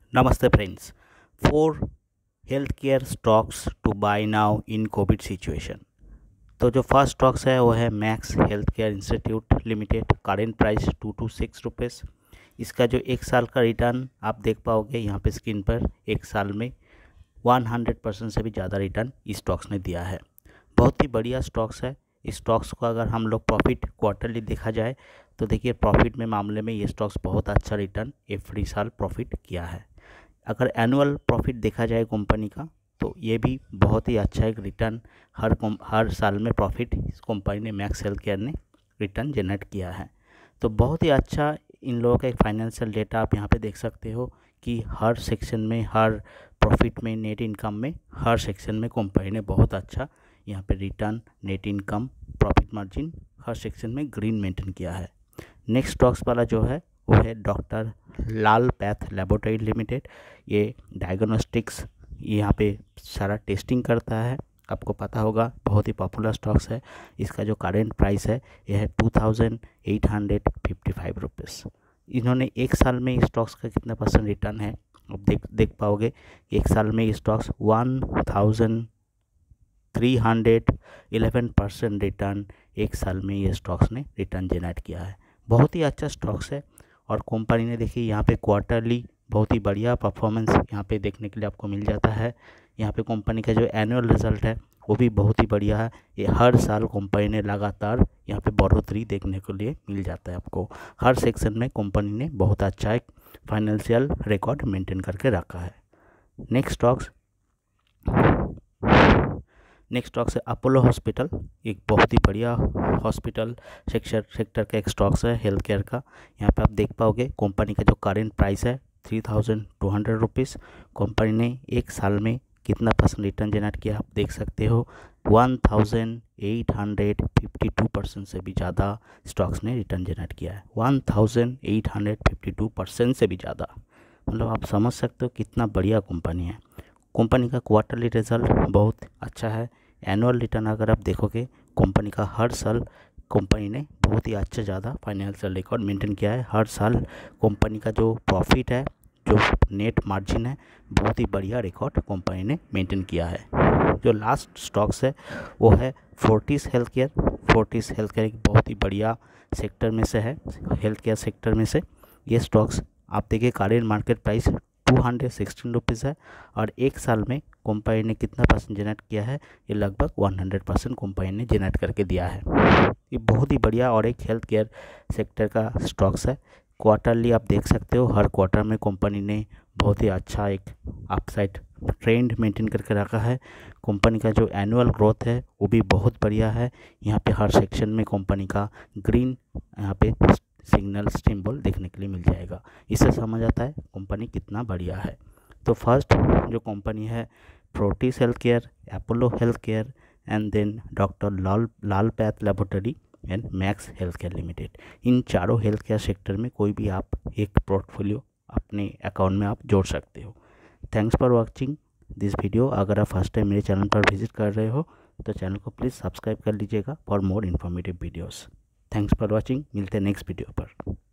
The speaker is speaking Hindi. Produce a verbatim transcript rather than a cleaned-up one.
Namaste friends. Four healthcare stocks to buy now in covid situation. तो जो फर्स्ट स्टॉक्स है वो है Max Health Care Institute Limited. Current price two two six rupees. इसका जो एक साल का रिटर्न आप देख पाओगे यहाँ पे स्क्रीन पर, एक साल में वन हंड्रेड परसेंट से भी ज़्यादा रिटर्न इस स्टॉक्स ने दिया है। बहुत ही बढ़िया स्टॉक्स है। इस स्टॉक्स को अगर हम लोग प्रॉफिट क्वार्टरली देखा जाए तो देखिए प्रॉफिट में मामले में ये स्टॉक्स बहुत अच्छा रिटर्न एवरी साल प्रॉफिट किया है। अगर एनुअल प्रॉफिट देखा जाए कंपनी का तो ये भी बहुत ही अच्छा एक रिटर्न हर हर साल में प्रॉफिट इस कंपनी ने मैक्स हेल्थ केयर ने रिटर्न जनरेट किया है। तो बहुत ही अच्छा इन लोगों का एक फाइनेंशियल डेटा आप यहाँ पे देख सकते हो कि हर सेक्शन में, हर प्रॉफिट में, नेट इनकम में, हर सेक्शन में कंपनी ने बहुत अच्छा यहाँ पे return, net income, profit margin हर सेक्शन में ग्रीन मेंटेन किया है। नेक्स्ट स्टॉक्स वाला जो है वो है Doctor Lal Path Laboratory Limited. ये डायग्नोस्टिक्स यहाँ पे सारा टेस्टिंग करता है, आपको पता होगा, बहुत ही पॉपुलर स्टॉक्स है। इसका जो करेंट प्राइस है यह है two thousand eight hundred fifty five rupees. इन्होंने एक साल में स्टॉक्स का कितना परसेंट रिटर्न है अब देख देख पाओगे। एक साल में stocks one thousand three hundred eleven percent return एक साल में ये स्टॉक्स ने रिटर्न जनरेट किया है। बहुत ही अच्छा स्टॉक्स है और कंपनी ने देखिए यहाँ पे क्वार्टरली बहुत ही बढ़िया परफॉर्मेंस यहाँ पे देखने के लिए आपको मिल जाता है। यहाँ पे कंपनी का जो एनुअल रिजल्ट है वो भी बहुत ही बढ़िया है। ये हर साल कंपनी ने लगातार यहाँ पे बढ़ोतरी देखने के लिए मिल जाता है आपको। हर सेक्शन में कंपनी ने बहुत अच्छा एक फाइनेंशियल रिकॉर्ड मेंटेन करके रखा है। नेक्स्ट स्टॉक्स नेक्स्ट स्टॉक्स है अपोलो हॉस्पिटल। एक बहुत ही बढ़िया हॉस्पिटल सेक्टर सेक्टर का एक स्टॉक्स है हेल्थ केयर का। यहाँ पे आप देख पाओगे कंपनी का जो करेंट प्राइस है three thousand two hundred rupees. Company ने एक साल में कितना परसेंट रिटर्न जनरेट किया आप देख सकते हो, one thousand eight hundred fifty two percent से भी ज़्यादा स्टॉक्स ने रिटर्न जनरेट किया है। One thousand eight hundred fifty two percent से भी ज़्यादा, मतलब आप समझ सकते हो कितना बढ़िया कंपनी है। कंपनी का क्वार्टरली रिजल्ट बहुत अच्छा है। एनुअल रिटर्न अगर आप देखोगे कंपनी का हर साल कंपनी ने बहुत ही अच्छा ज़्यादा फाइनेंशियल रिकॉर्ड मेंटेन किया है। हर साल कंपनी का जो प्रॉफिट है, जो नेट मार्जिन है, बहुत ही बढ़िया रिकॉर्ड कंपनी ने मेंटेन किया है। जो लास्ट स्टॉक्स है वो है Fortis Health Care. Fortis Health Care एक बहुत ही बढ़िया सेक्टर में से है, हेल्थ केयर सेक्टर में से। ये स्टॉक्स आप देखिए current market price two hundred sixteen rupees है और एक साल में कंपनी ने कितना परसेंट जनरेट किया है, ये लगभग वन हंड्रेड परसेंट कंपनी ने जनरेट करके दिया है। ये बहुत ही बढ़िया और एक हेल्थ केयर सेक्टर का स्टॉक्स है। क्वार्टरली आप देख सकते हो हर क्वार्टर में कंपनी ने बहुत ही अच्छा एक अपसाइड ट्रेंड मेंटेन करके रखा है। कंपनी का जो एनुअल ग्रोथ है वो भी बहुत बढ़िया है। यहाँ पे हर सेक्शन में कंपनी का ग्रीन यहाँ पे सिग्नल सिंबल देखने के लिए मिल जाएगा। इससे समझ आता है कंपनी कितना बढ़िया है। तो फर्स्ट जो कंपनी है Fortis Health Care, Apollo Health Care and then Doctor Lal Lal Path Laboratory and Max Health Care Limited. इन चारों हेल्थ केयर सेक्टर में कोई भी आप एक पोर्टफोलियो अपने अकाउंट में आप जोड़ सकते हो। Thanks for watching this video. अगर आप फर्स्ट टाइम मेरे चैनल पर विजिट कर रहे हो तो चैनल को प्लीज़ सब्सक्राइब कर लीजिएगा for more informative videos. Thanks for watching. मिलते हैं नेक्स्ट वीडियो पर।